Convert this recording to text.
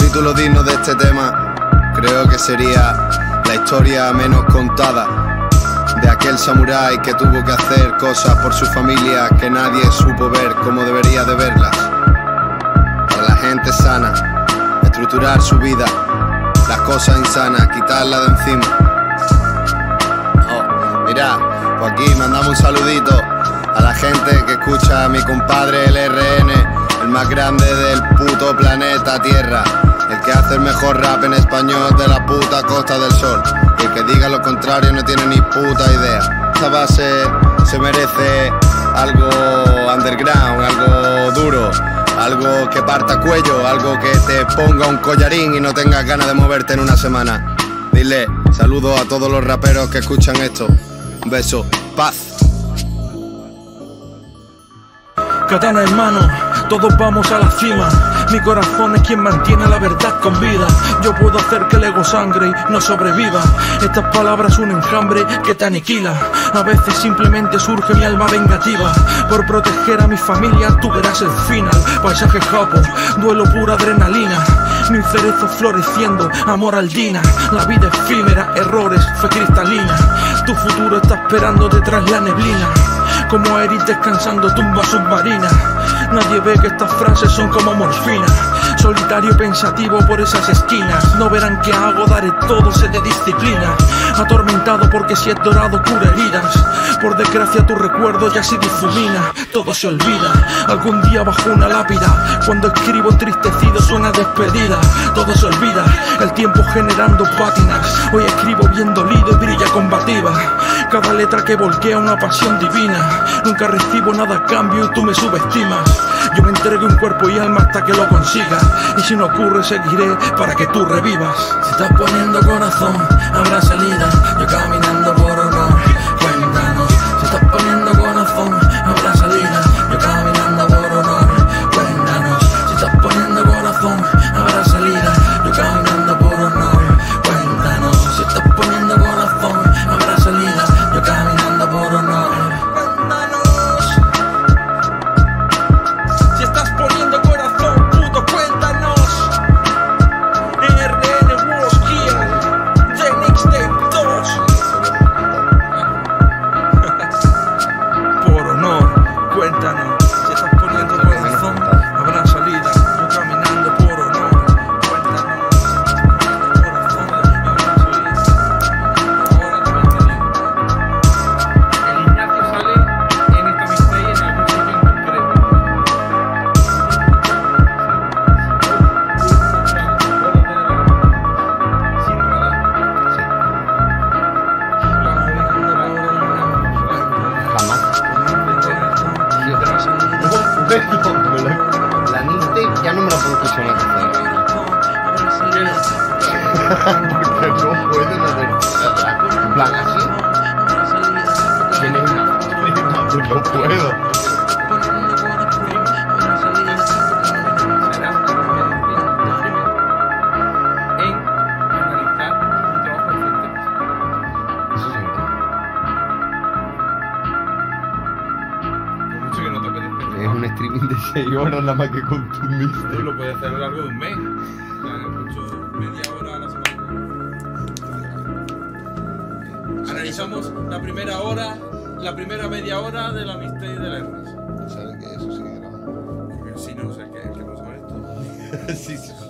capítulo digno de este tema creo que sería la historia menos contada de aquel samurái que tuvo que hacer cosas por su familia que nadie supo ver como debería de verlas. Para la gente sana, estructurar su vida, las cosas insanas, quitarlas de encima. Oh, mira, pues aquí mandamos un saludito a la gente que escucha a mi compadre el RN, el más grande del puto planeta Tierra, el que hace el mejor rap en español de la puta Costa del Sol. Y el que diga lo contrario no tiene ni puta idea. Esta base se merece algo underground, algo duro, algo que parta cuello, algo que te ponga un collarín y no tengas ganas de moverte en una semana. Dile saludos a todos los raperos que escuchan esto. Un beso, paz. Katana en mano, todos vamos a la cima. Mi corazón es quien mantiene la verdad con vida. Yo puedo hacer que el ego sangre y no sobreviva. Estas palabras un enjambre que te aniquila. A veces simplemente surge mi alma vengativa. Por proteger a mi familia tú verás el final. Paisaje japo, duelo pura adrenalina. Mi cerezo floreciendo, amor al dina. La vida efímera, errores, fe cristalina. Tu futuro está esperando detrás la neblina. Como Eric descansando tumba submarina. Nadie ve que estas frases son como morfina. Solitario pensativo por esas esquinas. No verán que hago, daré todo, sé de disciplina. Atormentado porque si es dorado cura heridas. Por desgracia tu recuerdo ya se difumina. Todo se olvida, algún día bajo una lápida. Cuando escribo entristecido suena despedida. Todo se olvida, el tiempo generando pátinas. Hoy escribo bien dolido y brilla combativa. Cada letra que volquea una pasión divina. Nunca recibo nada a cambio y tú me subestimas. Yo me entrego en cuerpo y alma hasta que lo consiga. Y si no ocurre seguiré para que tú revivas. Si estás poniendo corazón, habrá salida. Yo caminando por honor, cuéntanos. Si estás poniendo corazón, habrá salida. Yo caminando por honor, cuéntanos. Si estás poniendo corazón, habrá salida. Yo caminando por honor, cuéntanos. Si estás poniendo corazón, habrá salida. Yo caminando por honor. La mixtape ya no me la puedo escuchar una tercera. Porque no pueden hacer en plan así. Tienes una. No puedo. Es un streaming de 6 horas nada más que con tu mixtape. Tú lo puedes hacer a lo largo de un mes. Escucho media hora a la semana. Analizamos la primera hora, la primera media hora de la mixtape de la Ernest. ¿Sabes que eso sigue grabando? Porque si no sé qué pasa con esto. Sí, sí.